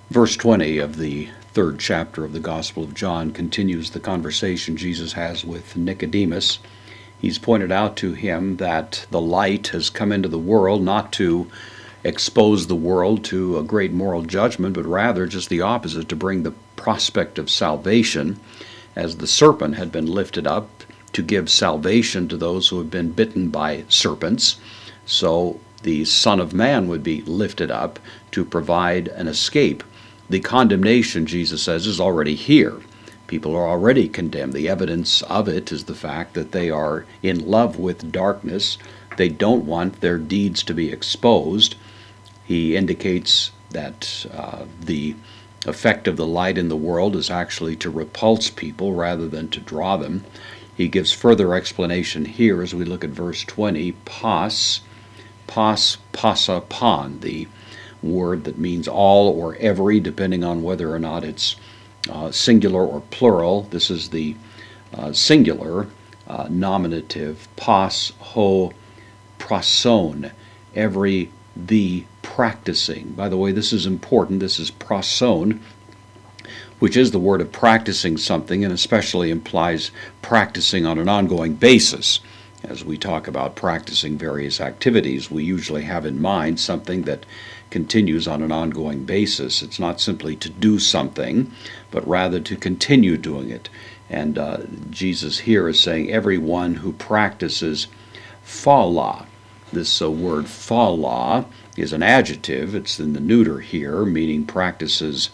Verse 20 of the third chapter of the Gospel of John continues the conversation Jesus has with Nicodemus. He's pointed out to him that the light has come into the world not to expose the world to a great moral judgment, but rather just the opposite, to bring the prospect of salvation, as the serpent had been lifted up to give salvation to those who have been bitten by serpents. So the Son of Man would be lifted up to provide an escape. The condemnation, Jesus says, is already here. People are already condemned. The evidence of it is the fact that they are in love with darkness. They don't want their deeds to be exposed. He indicates that the effect of the light in the world is actually to repulse people rather than to draw them. He gives further explanation here as we look at verse 20. Pas, pasa, pan, the word that means all or every, depending on whether or not it's singular or plural. This is the singular nominative, pas, ho, prason, every, the practicing. By the way, this is important. This is prason, which is the word of practicing something, and especially implies practicing on an ongoing basis. As we talk about practicing various activities, we usually have in mind something that continues on an ongoing basis. It's not simply to do something, but rather to continue doing it. And Jesus here is saying everyone who practices phala. This word phala is an adjective. It's in the neuter here, meaning practices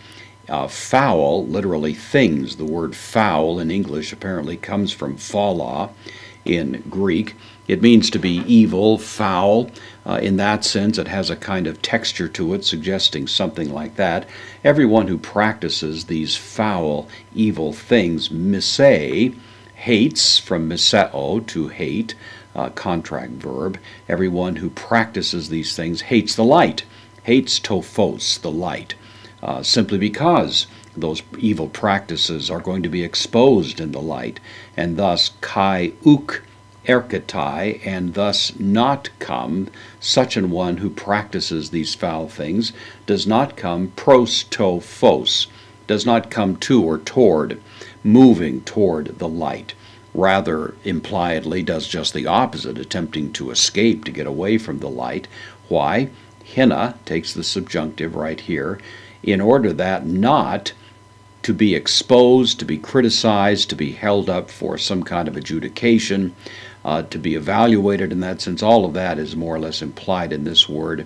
foul, literally things. The word foul in English apparently comes from phala in Greek. It means to be evil, foul. In that sense, it has a kind of texture to it, suggesting something like that. Everyone who practices these foul, evil things, mise, hates, from miseo, to hate, contract verb. Everyone who practices these things hates the light, hates tophos, the light, simply because those evil practices are going to be exposed in the light, and thus kai uk erketai, and thus not come, such an one who practices these foul things does not come pros to phos, does not come to or toward, moving toward the light. Rather, impliedly, does just the opposite, attempting to escape, to get away from the light. Why? Hina takes the subjunctive right here, in order that not to be exposed, to be criticized, to be held up for some kind of adjudication, to be evaluated in that sense. All of that is more or less implied in this word,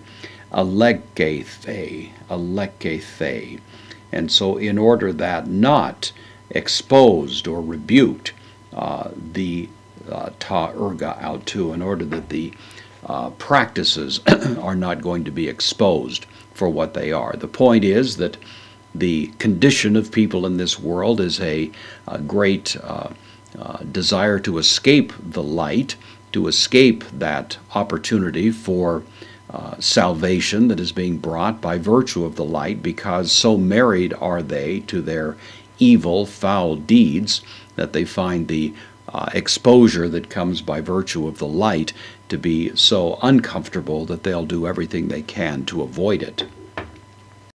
alegethe, alegethe. And so in order that not exposed or rebuked, the ta erga autu, in order that the practices are not going to be exposed for what they are. The point is that the condition of people in this world is a great desire to escape the light, to escape that opportunity for salvation that is being brought by virtue of the light, because so married are they to their evil, foul deeds that they find the exposure that comes by virtue of the light to be so uncomfortable that they'll do everything they can to avoid it.